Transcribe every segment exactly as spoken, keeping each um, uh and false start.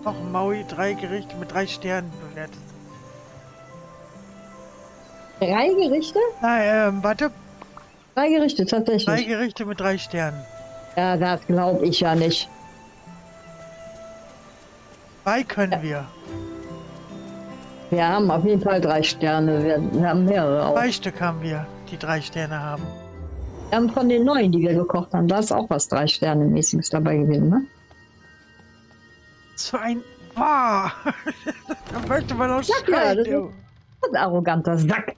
Auch Maui, drei Gerichte mit drei Sternen bewertet. Drei Gerichte? Nein, ähm, warte. Drei Gerichte, tatsächlich. Drei Gerichte mit drei Sternen. Ja, das glaube ich ja nicht. Zwei können Ja. wir. Wir haben auf jeden Fall drei Sterne. Wir, wir haben mehrere auch. Zwei Stück haben wir, die drei Sterne haben. Wir haben von den neuen, die wir gekocht haben, da ist auch was drei Sterne mäßiges dabei gewesen, ne? Das war ein... Boah! Da möchte man auch Sag ja, schreien, das ist du. ein arroganter Sack.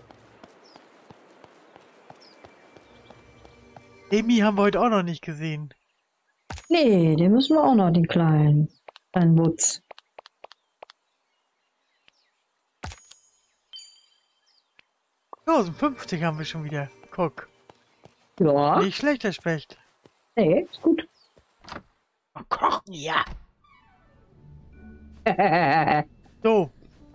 Emi haben wir heute auch noch nicht gesehen. Nee, den müssen wir auch noch, den kleinen. Kleinen Wutz. tausendfünfzig haben wir schon wieder. Guck. Ja. Nicht schlecht, der Specht. Nee, ist gut. Oh, kochen, ja. So.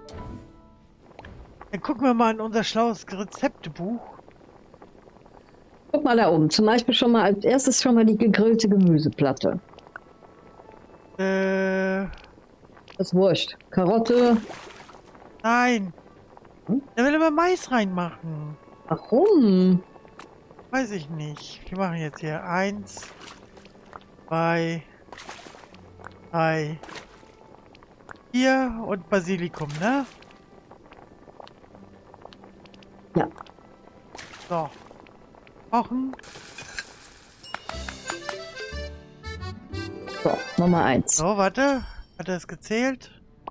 Dann gucken wir mal in unser schlaues Rezeptebuch. Guck mal da oben. Zum Beispiel schon mal als erstes schon mal die gegrillte Gemüseplatte. Äh, Das ist wurscht. Karotte. nein. Hm? Da will immer Mais reinmachen. Warum? Weiß ich nicht. Wir machen jetzt hier eins, zwei, drei, vier und Basilikum, ne? Ja. So. Kochen. So, Nummer eins. So, warte. Hat er es gezählt?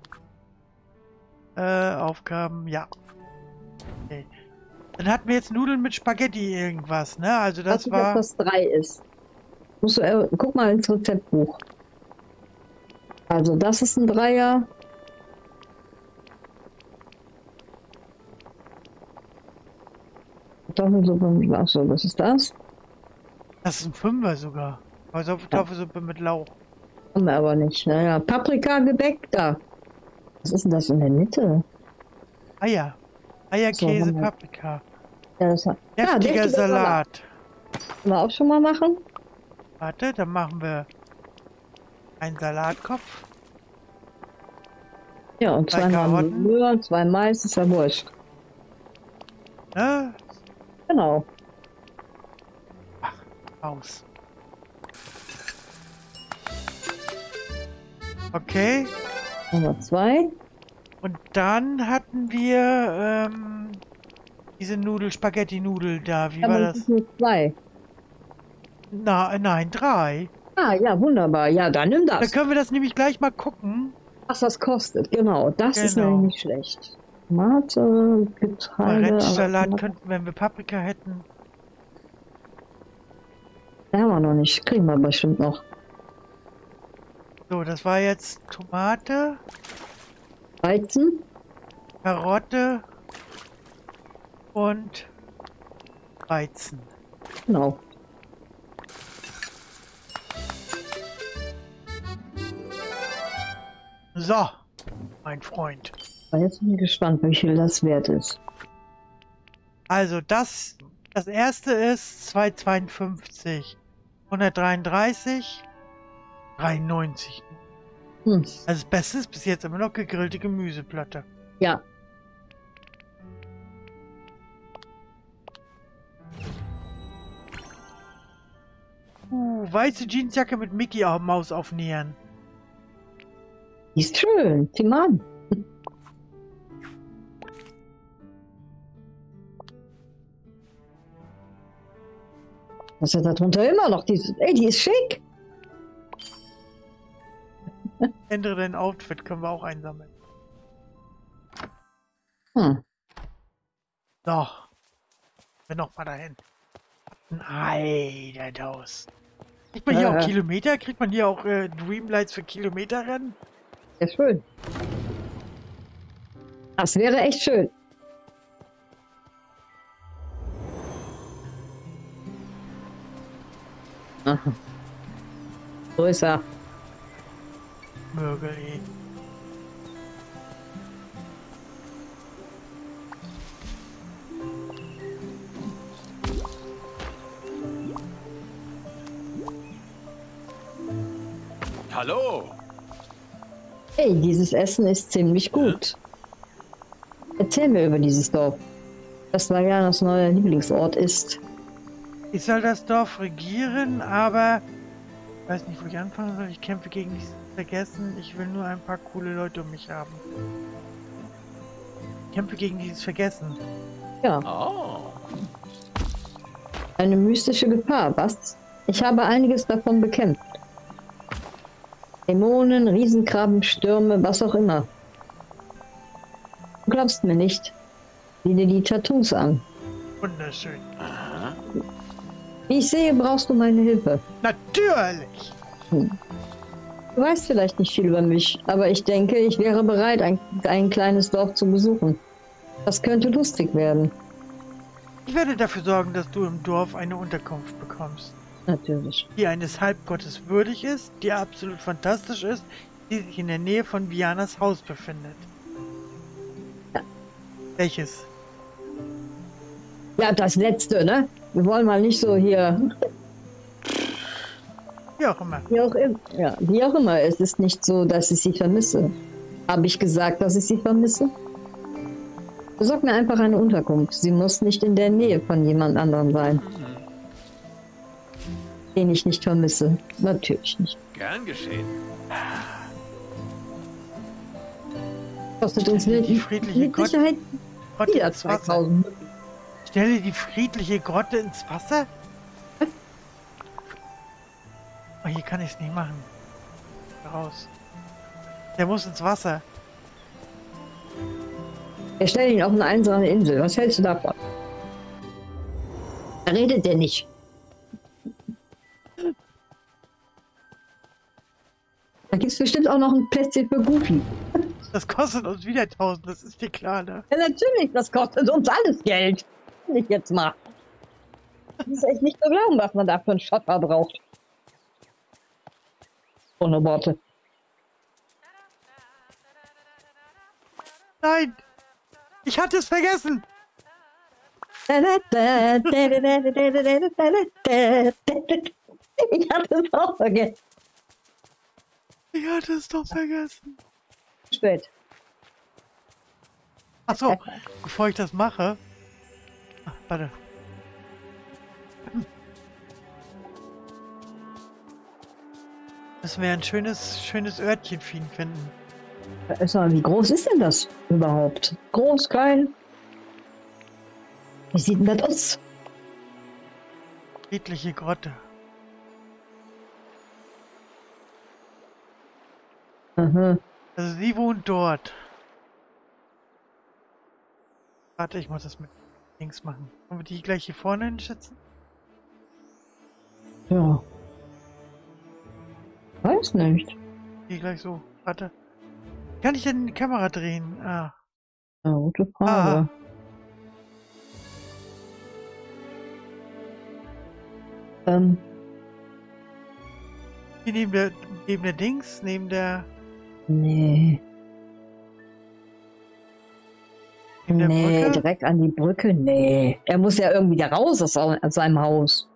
Äh, Aufgaben, ja. Okay. Dann hatten wir jetzt Nudeln mit Spaghetti irgendwas, ne? Also das Weiß nicht, war... ob das drei ist. Musst du, äh, guck mal ins Rezeptbuch. Also das ist ein Dreier. Kartoffelsuppe, achso, was ist das? Das ist ein Fünfer sogar. Also Kartoffelsuppe mit Lauch. Haben wir aber nicht. Naja, Paprika-Gebäck da. Was ist denn das in der Mitte? Eier. Eier, So, Käse, haben wir. Paprika. Ja, das war, ja, Deftiger deftiger Salat. Können wir auch schon mal machen? Warte, dann machen wir einen Salatkopf. Ja, und Zwei zwei Karotten. Möhren, zwei Mais, ist ja wurscht. Ne? Genau. Aus. Okay. Nummer zwei. Und dann hatten wir ähm, diese Nudel, Spaghetti-Nudel da. Wie war Aber das? sind nur zwei. Na, nein, drei. Ah, ja, wunderbar. Ja, dann nimm Dann das. können wir das nämlich gleich mal gucken. Was das kostet, genau. Das ist Genau. nämlich nicht schlecht. Tomate, Getreide. Orangensalat aber- könnten, wenn wir Paprika hätten. Den haben wir noch nicht. Kriegen wir bestimmt noch. So, das war jetzt Tomate, Weizen. Karotte und Weizen. Genau. So, mein Freund. Aber jetzt bin ich gespannt, wie viel das wert ist. Also das, das erste ist zweihundertzweiundfünfzig, hundertdreiunddreißig, dreiundneunzig. Hm. Also das Beste ist bis jetzt immer noch gegrillte Gemüseplatte. Ja. Uh, weiße Jeansjacke mit Mickey Maus aufnähern. Die ist schön. Sieh mal an. Was hat da drunter immer noch? Die, ist- ey, die ist schick. Ändere dein Outfit, können wir auch einsammeln. Hm. So. Wir noch mal dahin. Ei, der Daus. Kriegt man hier Äh. auch Kilometer? Kriegt man hier auch äh, Dreamlights für Kilometerrennen? Sehr schön. Das wäre echt schön. Aha. So ist er. Mögel, ey. Hallo. Hey, dieses Essen ist ziemlich gut. Erzähl mir über dieses Dorf. Das Vajanas neuer Lieblingsort ist. Ich soll das Dorf regieren, aber ich weiß nicht, wo ich anfangen soll. Ich kämpfe gegen dieses Vergessen. Ich will nur ein paar coole Leute um mich haben. Ich kämpfe gegen dieses Vergessen. Ja. Oh. Eine mystische Gefahr, was? Ich habe einiges davon bekämpft. Dämonen, Riesenkrabben, Stürme, was auch immer. Du glaubst mir nicht. Sieh dir die Tattoos an. Wunderschön. Aha. Wie ich sehe, brauchst du meine Hilfe. Natürlich! Hm. Du weißt vielleicht nicht viel über mich, aber ich denke, ich wäre bereit, ein, ein kleines Dorf zu besuchen. Das könnte lustig werden. Ich werde dafür sorgen, dass du im Dorf eine Unterkunft bekommst, Natürlich. die eines Halbgottes würdig ist, die absolut fantastisch ist, die sich in der Nähe von Vianas Haus befindet. Ja. Welches? Ja, das letzte, ne? Wir wollen mal nicht so hier. Wie auch immer. Wie auch, im, ja, wie auch immer. Es ist nicht so, dass ich sie vermisse. Habe ich gesagt, dass ich sie vermisse? Besorg mir einfach eine Unterkunft. Sie muss nicht in der Nähe von jemand anderem sein. Mhm. Den ich nicht vermisse. Natürlich nicht. Gern geschehen. Kostet uns Stelle mit, die friedliche mit Gott- Sicherheit Grotte wieder ins Wasser. zweitausend. Stelle die friedliche Grotte ins Wasser? Oh, hier kann ich es nicht machen. Raus. Der muss ins Wasser. Wir stellen ihn auf eine einsame Insel. Was hältst du davon? Da redet der nicht. Da gibt es bestimmt auch noch ein Plätzchen für Goofy. Das kostet uns wieder tausend, das ist dir klar, ne? Ja, natürlich, das kostet uns alles Geld. Nicht jetzt mal. Das ist echt nicht zu glauben, was man da für einen Schotter braucht. Ohne Worte. Nein! Ich hatte es vergessen! Ich hatte es auch vergessen. Ich hatte es doch vergessen. Spät. Achso, bevor ich das mache. Ach, warte. Müssen wir ein schönes, schönes Örtchen für ihn finden. Also, wie groß ist denn das überhaupt? Groß, klein? Wie sieht denn das aus? Friedliche Grotte. Aha. Also sie wohnt dort. Warte, ich muss das mit links machen. Wollen wir die gleich hier vorne hinschätzen? Ja. Weiß nicht. Die gleich so. Warte. Kann ich denn die Kamera drehen? Ah. Ja, gute Frage. Ähm, Hier neben der, neben der Dings, neben der, nee. neben der Nee, Brücke. direkt an die Brücke? Nee. Er muss ja irgendwie da raus aus, au- aus seinem Haus.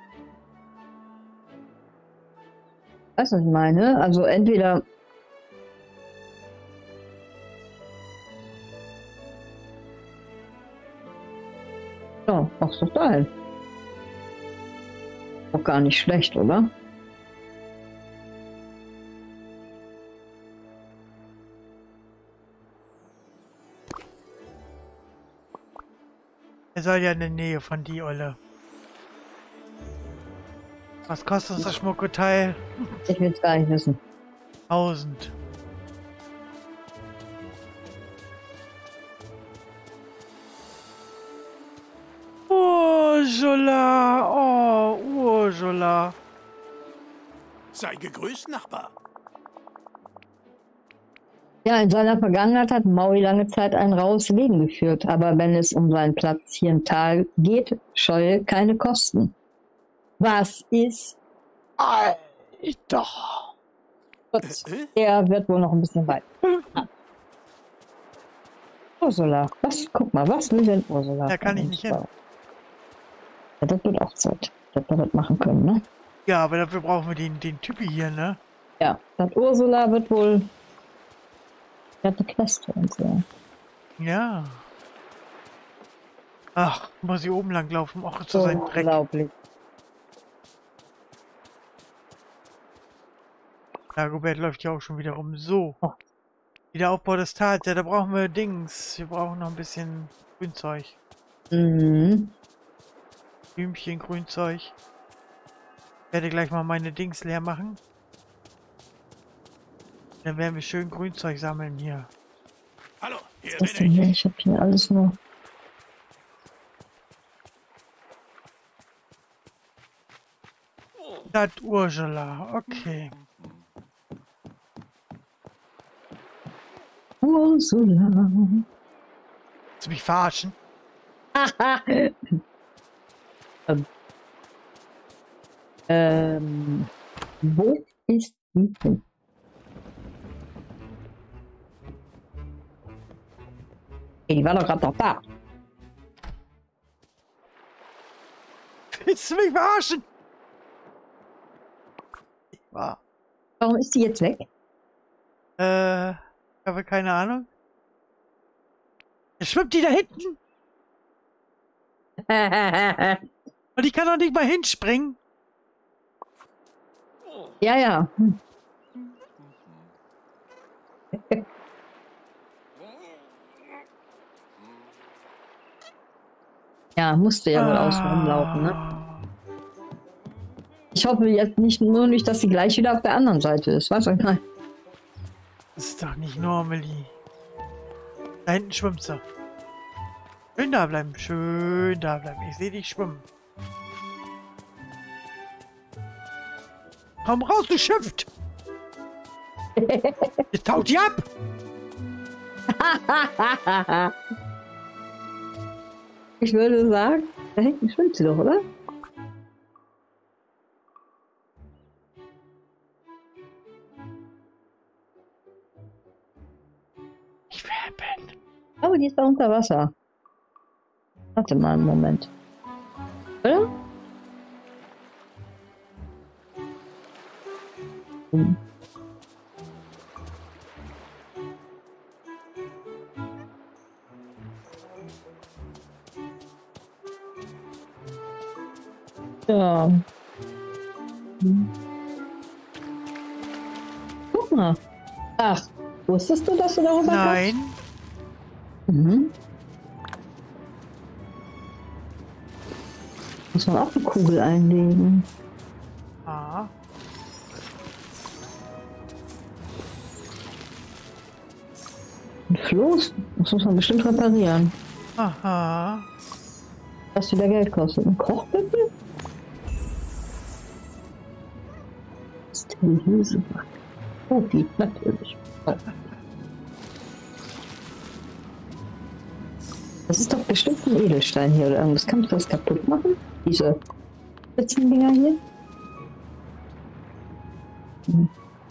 Weißt du, was ich meine? Also entweder... Ja, mach's doch geil. Auch gar nicht schlecht, oder? Er soll ja in der Nähe von die Olle. Was kostet uns das Schmuckteil? Ich will's gar nicht wissen. tausend. Ursula! Oh, Ursula! Sei gegrüßt, Nachbar. Ja, in seiner Vergangenheit hat Maui lange Zeit ein raues Leben geführt, aber wenn es um seinen Platz hier im Tal geht, scheue keine Kosten. Was ist? Alter! Gott, Äh? er wird wohl noch ein bisschen weit. Ah. Ursula, was? Guck mal, was will denn Ursula? Da kann ich nicht hin. Ja, das wird auch Zeit, dass wir das machen können, ne? Ja, aber dafür brauchen wir den, den Typi hier, ne? Ja, das Ursula wird wohl hat eine Quest für uns, ja. Ja. Ach, muss ich oben lang laufen. Ach, zu sein Dreck. Unglaublich. Dagobert läuft ja auch schon wieder rum. So. Oh. Wiederaufbau des Tals. Ja, da brauchen wir Dings. Wir brauchen noch ein bisschen Grünzeug. Mhm. Blümchen, Grünzeug. Ich werde gleich mal meine Dings leer machen. Dann werden wir schön Grünzeug sammeln hier. Hallo, hier Was bin denn ich. hier? Ich habe hier alles nur. Das Ursula. Okay. Ursula. Willst du mich verarschen? ähm. ähm. Wo ist die hin? Hey, die war doch gerade noch da. Willst du mich verarschen? War. Warum ist die jetzt weg? Äh, ich habe keine Ahnung. Schwimmt die da hinten? Und ich kann doch nicht mal hinspringen. Ja, ja. Hm. Ja, musste ja wohl außen rumlaufen, ne? Ich hoffe jetzt nicht nur nicht, dass sie gleich wieder auf der anderen Seite ist. Was soll ich mal? Das ist doch nicht Normally. Da hinten schwimmt sie. Schön da bleiben, schön da bleiben. Ich sehe dich schwimmen. Komm raus, du Schift! Jetzt haut die ab! Ich würde sagen, da hinten schwimmt sie doch, oder? Ich werde. Oh, die ist da unter Wasser. Warte mal einen Moment. Oder? Hm. Ja. Hm. Guck mal. Ach, wusstest du, dass du darüber Nein. kannst? Mhm. Muss man auch eine Kugel einlegen. Ah. Ein Floß? Das muss man bestimmt reparieren. Aha. Was wieder Geld kostet. Ein Kochbündel? Sterilhülse. Profi, natürlich. Das ist doch bestimmt ein Edelstein hier oder irgendwas. Kannst du das kaputt machen? Diese Spitzendinger hier? Hm.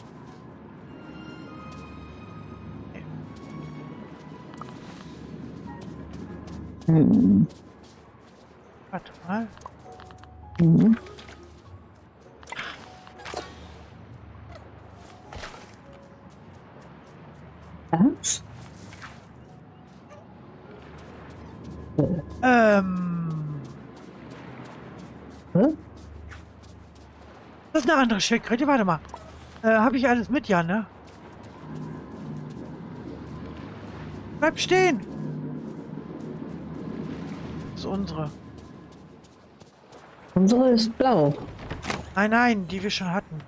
Hm. Warte mal. Mhm. Was? Ähm. Hä? Das ist eine andere Schildkröte. Warte mal. Äh, habe ich alles mit, ja, ne? Bleib stehen! Das ist unsere. Unsere ist blau. Nein, nein, die wir schon hatten.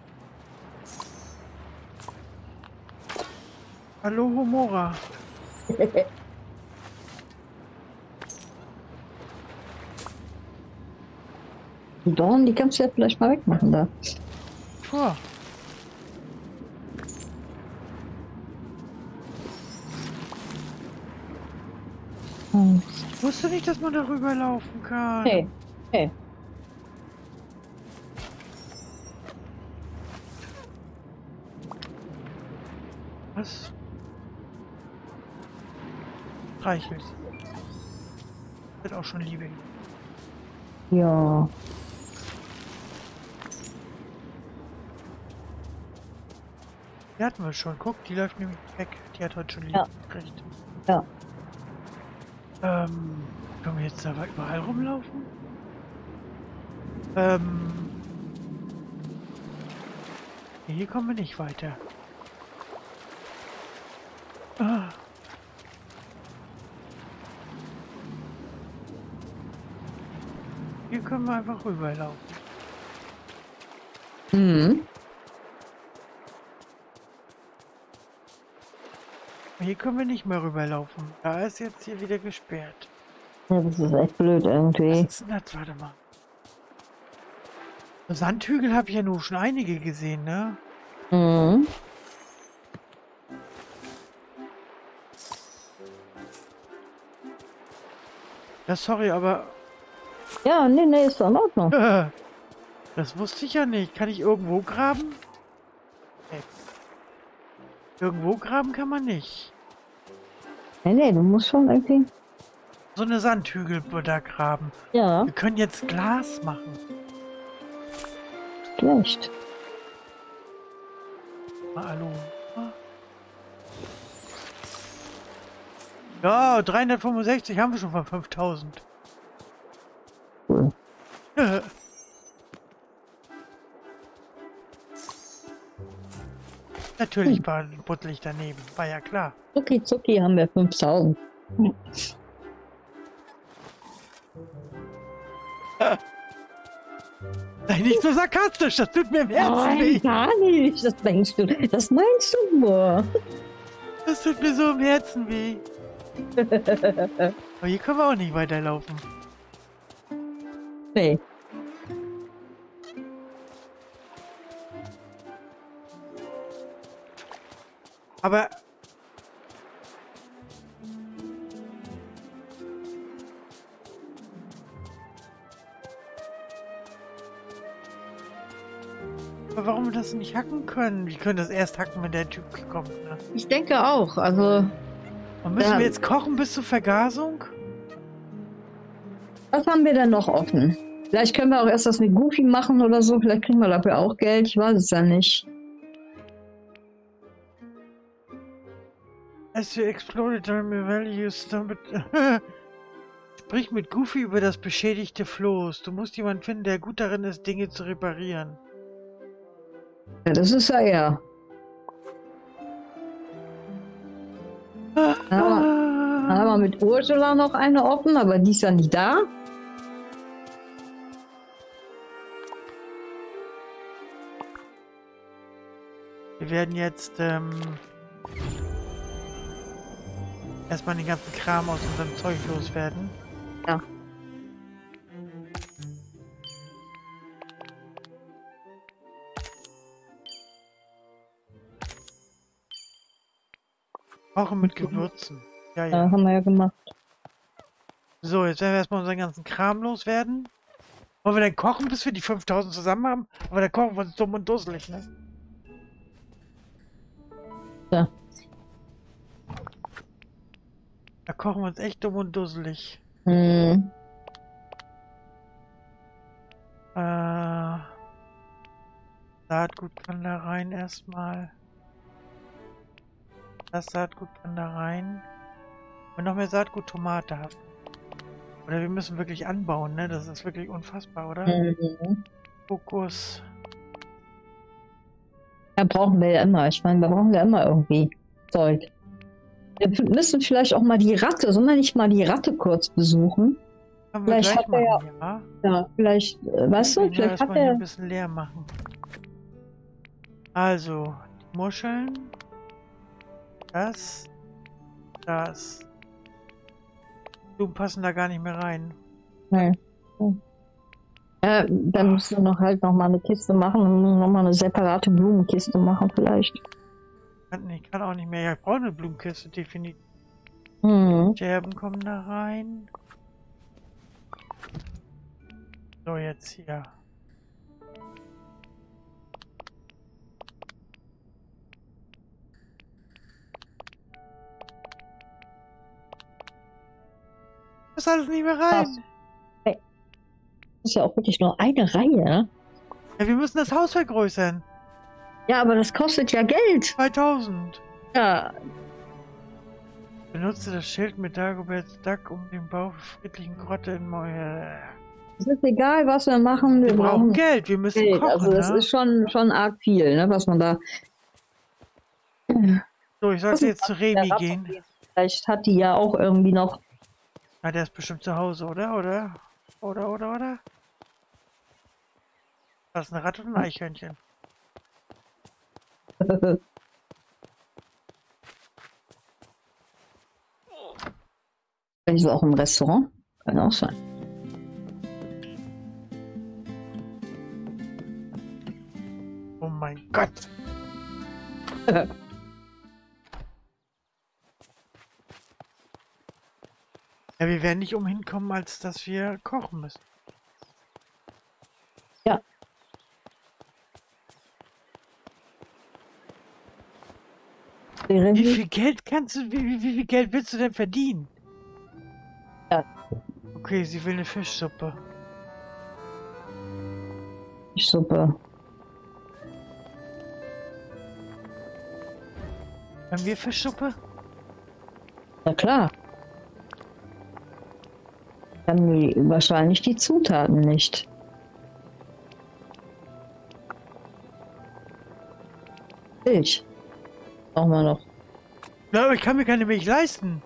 Hallo, Homora. Die Dornen, die kannst du ja vielleicht mal wegmachen da. Vor. Hm. Ich wusste nicht, dass man darüber laufen kann. Hey, hey. Was? Reichelt. Wird auch schon Liebe. Ja. Die hatten wir schon. Guck, die läuft nämlich weg. Die hat heute schon Liebe Ja. gekriegt. Ja. Ähm, können wir jetzt da überall rumlaufen? Ähm, hier kommen wir nicht weiter. Ah. Hier können wir einfach rüberlaufen. Mhm. Hier können wir nicht mehr rüberlaufen. Da ist jetzt hier wieder gesperrt. Ja, das ist echt blöd irgendwie. Was ist denn das? Warte mal. Sandhügel habe ich ja nur schon einige gesehen, ne? Mhm. Ja, sorry, aber Ja, nee, nee, ist doch in Ordnung. das wusste ich ja nicht. Kann ich irgendwo graben? Nee. Irgendwo graben kann man nicht. Nee, nee, du musst schon irgendwie. So eine Sandhügel da graben. Ja, Wir können jetzt Glas machen. schlecht. Mal hallo. Ja, dreihundertfünfundsechzig haben wir schon von fünftausend. Cool. Natürlich war buttelig daneben, war ja klar. Zucki zucki haben wir fünftausend. Sei nicht so sarkastisch, das tut mir im Herzen weh. Nein, gar nicht. Das denkst du. Das meinst du nur. Das tut mir so im Herzen weh. Aber hier können wir auch nicht weiterlaufen. Nee. Aber... Aber warum wir das nicht hacken können? Wir können das erst hacken, wenn der Typ kommt, ne? Ich denke auch. Also, Und müssen Ja. wir jetzt kochen bis zur Vergasung? was haben wir denn noch offen? Vielleicht können wir auch erst das mit Goofy machen oder so. Vielleicht kriegen wir dafür auch Geld. Ich weiß es ja nicht. As you explore the value stumbled... Sprich mit Goofy über das beschädigte Floß. Du musst jemanden finden, der gut darin ist, Dinge zu reparieren. Ja, das ist ja er. Ah. Dann haben wir mit Ursula noch eine offen, aber die ist ja nicht da. Wir werden jetzt ähm, erstmal den ganzen Kram aus unserem Zeug loswerden. Ja. Kochen mit Gewürzen. Ja, Ja, ja. haben wir ja gemacht. So, jetzt werden wir erstmal unseren ganzen Kram loswerden. Wollen wir denn kochen, bis wir die fünftausend zusammen haben? Aber dann kochen wir uns dumm und dusselig, ne? Ja. Da kochen wir uns echt dumm und dusselig. Hm. Äh, Saatgut kann da rein erstmal. Das Saatgut kann da rein. Und noch mehr Saatgut Tomate haben. Oder wir müssen wirklich anbauen, ne? Das ist wirklich unfassbar, oder? Mhm. Fokus. Ja, brauchen wir ja immer. Ich meine, wir brauchen ja immer irgendwie Zeug. Wir müssen vielleicht auch mal die Ratte, sollen wir nicht mal die Ratte kurz besuchen? Können wir Vielleicht gleich hat er ja- machen, ja? Ja, vielleicht, äh, weißt du, Ja, vielleicht hat erstmal hier ein er. bisschen leer machen. Also, die Muscheln. Das. Das. Blumen passen da gar nicht mehr rein. Nee. Ja, dann müssen wir noch halt noch mal eine Kiste machen und noch mal eine separate Blumenkiste machen vielleicht. Kann, ich kann auch nicht mehr. Ja, ich brauche eine Blumenkiste, definitiv. Mhm. Scherben kommen da rein. So, jetzt hier. Das ist alles nicht mehr rein. Das ist ja auch wirklich nur eine Reihe. Ja, wir müssen das Haus vergrößern. Ja, aber das kostet ja Geld. zweitausend. Ja. Benutze das Schild mit Dagoberts Duck, um den Bau für friedlichen Grotte in Moja. Es ist egal, was wir machen. Wir, Wir brauchen brauchen Geld, wir müssen Geld. kochen, Also das ne? ist schon, schon arg viel, ne, was man da... So, ich sollte jetzt zu Remi gehen. Vielleicht hat die ja auch irgendwie noch... Na, der ist bestimmt zu Hause, oder? Oder? Oder, oder, oder? Das ist eine Ratte und ein Eichhörnchen. Vielleicht ist es auch im Restaurant. Kann auch sein. Oh mein Gott! Ja, wir werden nicht umhin kommen, als dass wir kochen müssen. Ja. Wie viel Geld kannst du, wie, wie, wie viel Geld willst du denn verdienen? Ja. Okay, sie will eine Fischsuppe. Super. Haben wir Fischsuppe? Ja klar. Haben die wahrscheinlich die Zutaten nicht. Milch. Brauchen wir noch. Na, aber ich kann mir keine Milch leisten.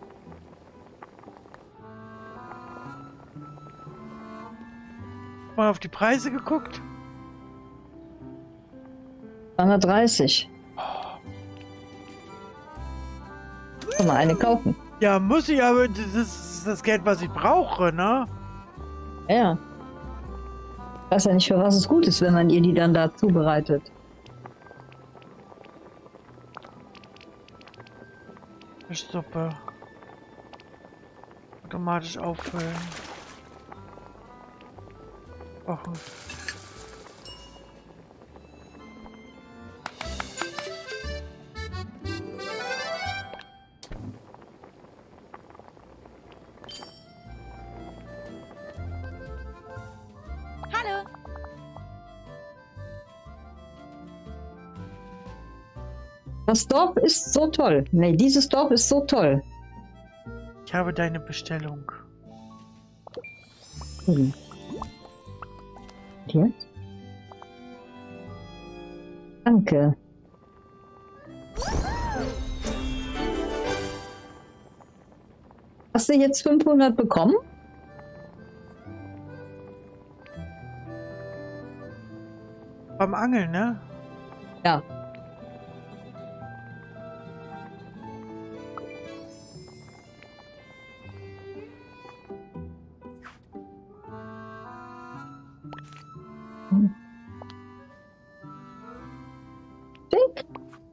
Mal auf die Preise geguckt? zweihundertdreißig. Kann mal eine kaufen. Ja, muss ich, aber das ist das Geld, was ich brauche, ne? Ja. Ich weiß ja nicht, für was es gut ist, wenn man ihr die dann da zubereitet. Fischsuppe. Automatisch auffüllen. Kochen. Hallo. Das Dorf ist so toll. Nee, dieses Dorf ist so toll. Ich habe deine Bestellung. Hm. Hier? Danke. Hast du jetzt fünfhundert bekommen? Beim Angeln, ne? Ja. Hm. Schick.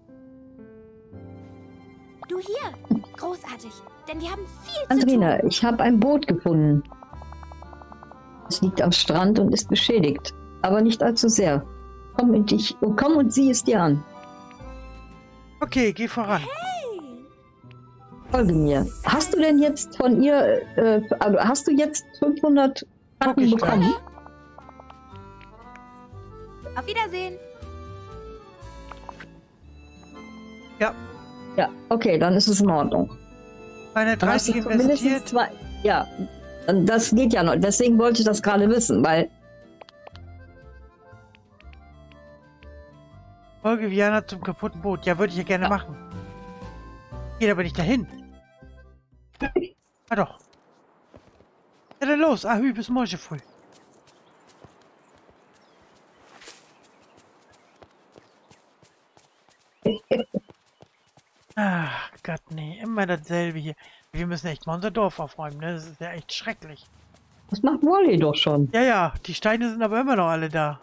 Du hier. Großartig. Denn wir haben viel Andrina, zu tun. ich habe ein Boot gefunden. Es liegt am Strand und ist beschädigt, aber nicht allzu sehr. Komm und, ich, komm und sieh es dir an. Okay, geh voran. Hey. Folge mir. Hast du denn jetzt von ihr, äh, also hast du jetzt fünfhundert Guck Tacken ich bekommen? Auf Wiedersehen. Ja. Ja, okay, dann ist es in Ordnung. Dann hast zweihundertdreißig du zumindest investiert. zwei, ja, das geht ja noch. Deswegen wollte ich das gerade wissen, weil Folge Viana zum kaputten Boot. Ja, würde ich ja gerne Ja. machen. Geht aber nicht dahin. Ah doch. Ja, dann los. Ahü, bis morgen früh. Ach Gott, nee. Immer dasselbe hier. Wir müssen echt mal unser Dorf aufräumen, ne? Das ist ja echt schrecklich. das macht Wally doch schon. Ja, ja. Die Steine sind aber immer noch alle da.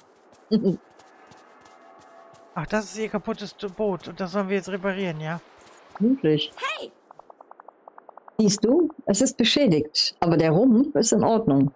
Ach, das ist ihr kaputtes Boot. Und das sollen wir jetzt reparieren, ja? Wirklich. Hey. Siehst du, es ist beschädigt, aber der Rumpf ist in Ordnung.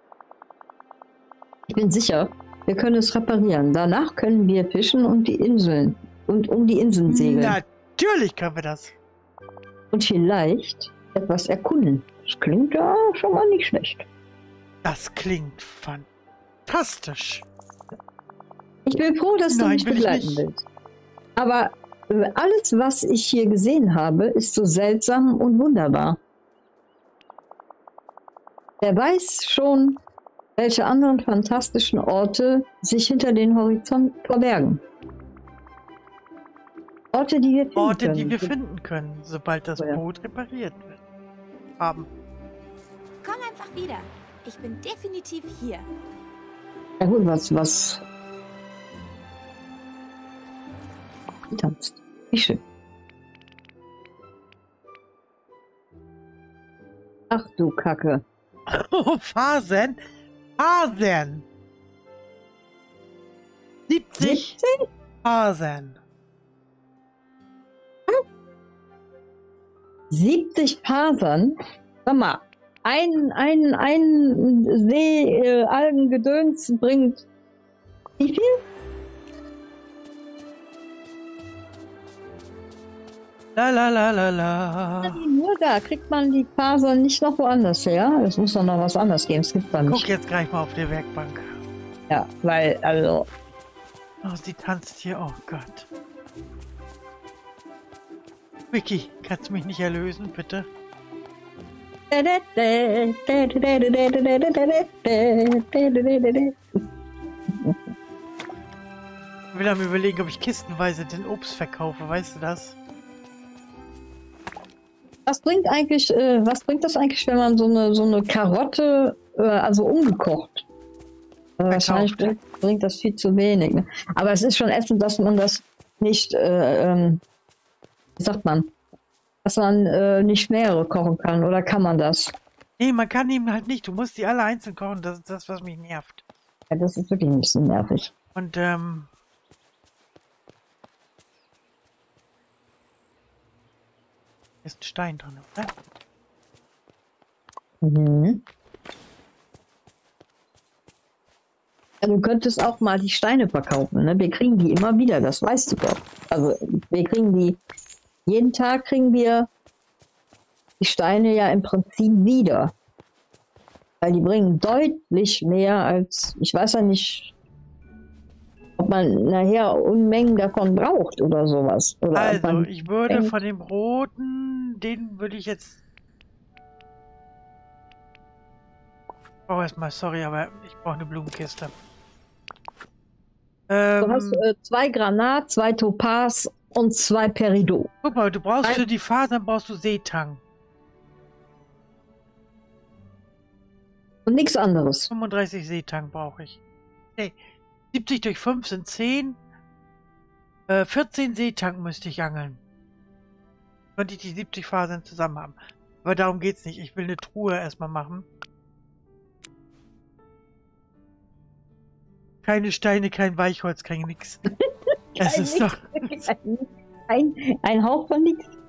Ich bin sicher, wir können es reparieren. Danach können wir fischen und die Inseln und um die Inseln segeln. Natürlich können wir das. Und vielleicht etwas erkunden. Das klingt ja schon mal nicht schlecht. Das klingt fantastisch. Ich bin froh, dass du Nein, mich will ich begleiten nicht. willst. Aber äh, alles, was ich hier gesehen habe, ist so seltsam und wunderbar. Wer weiß schon, welche anderen fantastischen Orte sich hinter den Horizont verbergen. Orte, die wir finden Orte, können. die wir finden können, sobald das Oh ja. Boot repariert wird. Haben. Komm einfach wieder. Ich bin definitiv hier. Ja gut, was, was... tanzt. Wie schön. Ach du Kacke. Oh, Phasen. Phasen. siebzig siebzig? Phasen. siebzig Fasern? Sag mal, ein, ein, ein See-Algengedöns bringt wie viel? La la la la la. Nur da kriegt man die Fasern nicht noch woanders her. Es muss doch noch was anderes geben. Es gibt da Guck nicht. jetzt gleich mal auf die Werkbank. Ja, weil, also, Oh, sie tanzt hier. Oh Gott. Vicky, kannst du mich nicht erlösen, bitte? Ich will am überlegen, ob ich kistenweise den Obst verkaufe. Weißt du das? Was bringt eigentlich, äh, was bringt das eigentlich, wenn man so eine, so eine Karotte, äh, also umgekocht? Äh, wahrscheinlich bringt, bringt das viel zu wenig. Ne? Aber es ist schon ätzend, dass man das nicht, äh, ähm, wie sagt man, dass man äh, nicht mehrere kochen kann. Oder kann man das? Nee, man kann eben halt nicht. Du musst die alle einzeln kochen. Das ist das, was mich nervt. Ja, das ist wirklich ein bisschen nervig. Und, ähm... ist ein Stein drin, oder? Mhm. Ja, du könntest auch mal die Steine verkaufen, ne? Wir kriegen die immer wieder, das weißt du doch. Also wir kriegen die, jeden Tag kriegen wir die Steine ja im Prinzip wieder. Weil die bringen deutlich mehr als, ich weiß ja nicht, ob man nachher Unmengen davon braucht oder sowas. Oder ob Also, man ich würde denkt, von dem roten, den würde ich jetzt... Ich brauche erstmal, sorry, aber ich brauche eine Blumenkiste. Ähm, du hast äh, zwei Granat, zwei Topaz und zwei Peridot. guck mal, du brauchst Ein- für die Fasern brauchst du Seetang. Und nichts anderes. fünfunddreißig Seetang brauche ich. Nee, siebzig durch fünf sind zehn. Äh, vierzehn Seetang müsste ich angeln. Könnte ich die siebzig Fasern zusammen haben. Aber darum geht's nicht. Ich will eine Truhe erstmal machen. Keine Steine, kein Weichholz, kein nix. Es ist doch... ein, ein Hauch von nichts.